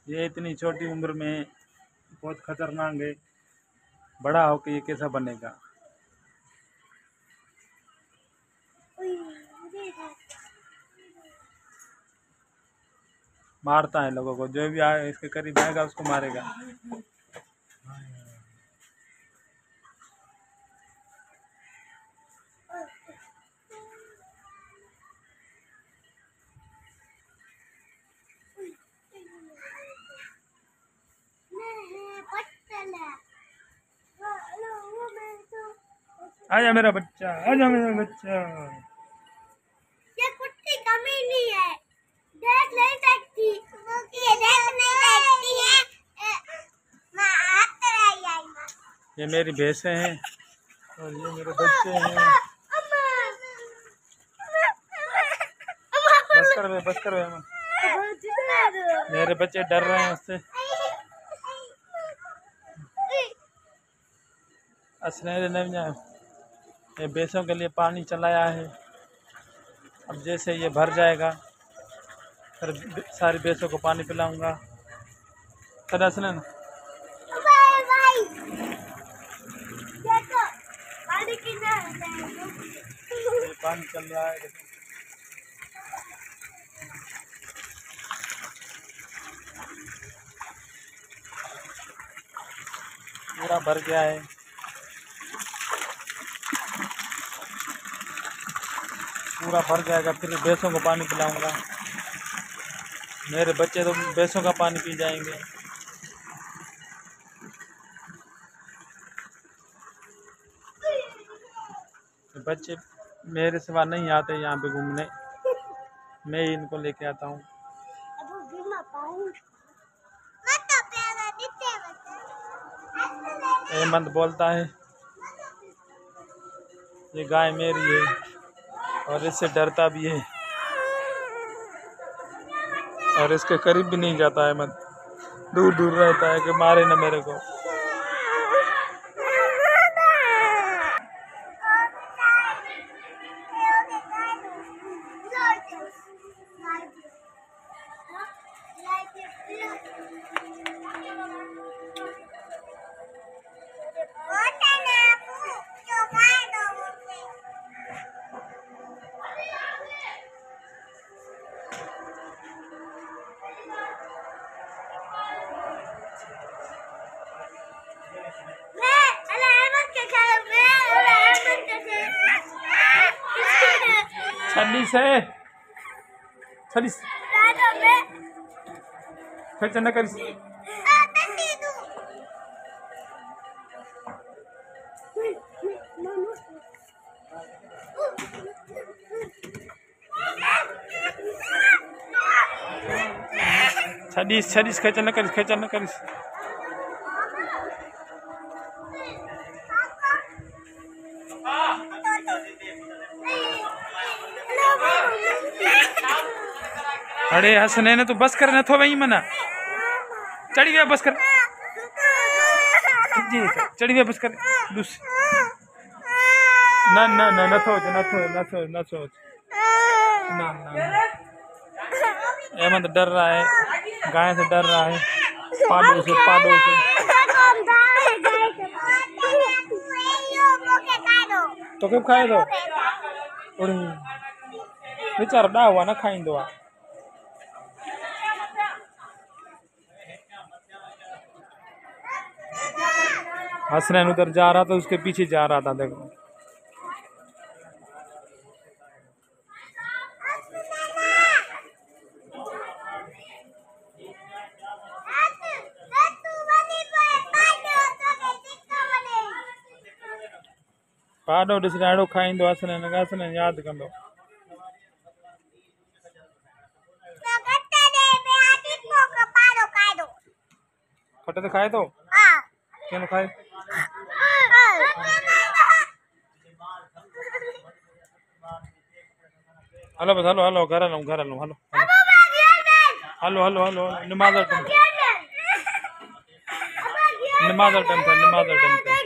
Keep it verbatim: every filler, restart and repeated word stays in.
ये इतनी छोटी उम्र में बहुत खतरनाक है, बड़ा होकर ये कैसा बनेगा। मारता है लोगों को, जो भी आए इसके करीब आएगा उसको मारेगा। आजा मेरा बच्चा, आजा मेरा बच्चा। ये कुत्ती कमी नहीं है, देख नहीं सकती, ये देख नहीं सकती है। माँ हाथ आई आई। ये मेरी भैंसें हैं और ये मेरे बच्चे हैं। बस कर वे, बस कर वे अमन। मेरे बच्चे डर रहे हैं उससे। असनेरे नहीं जाए। ये भैंसों के लिए पानी चलाया है। अब जैसे ये भर जाएगा फिर सारी भैंसों को पानी पिलाऊंगा। सर असनन पानी पानी चल रहा है। पूरा भर गया है। पूरा भर जाएगा फिर भैंसों को पानी पिलाऊंगा। मेरे बच्चे तो भैंसों का पानी पी जाएंगे। बच्चे मेरे सिवा नहीं आते यहाँ पे घूमने, मैं ही इनको लेके आता हूँ। हेमंत बोलता है ये गाय मेरी है और इससे डरता भी है और इसके करीब भी नहीं जाता है। हेमंत दूर दूर रहता है कि मारे ना मेरे को। छलीस है, छलीस खर्च न करिस। छलीस छलीस खर्च न करिस, खर्च न करिस। अरे हसने ने तो बस कर न थो वही मना चढ़ी गया बस कर जी चढ़ी गया बस कर दूस ना ना ना न सोच न सोच न सोच न सोच ना ना। हेमंत डर रहा है, गाय से डर रहा है, पाडों से पाडों से। तो कब खाए दो और बेचारा डा हुआ ना खाई दो। हसनैन उधर जा रहा था, उसके पीछे जा रहा था। देखो पाडो ॾिसी ॾाढो खाईंदो हसनैन, हसनैन यादि कंदो। खट तो खाए तो क्यों खाए। हलो बस हलो हलो घर हलो घर hello hello hello hello hello नमाज टाइम नमाज टाइम था नमाज टाइम था।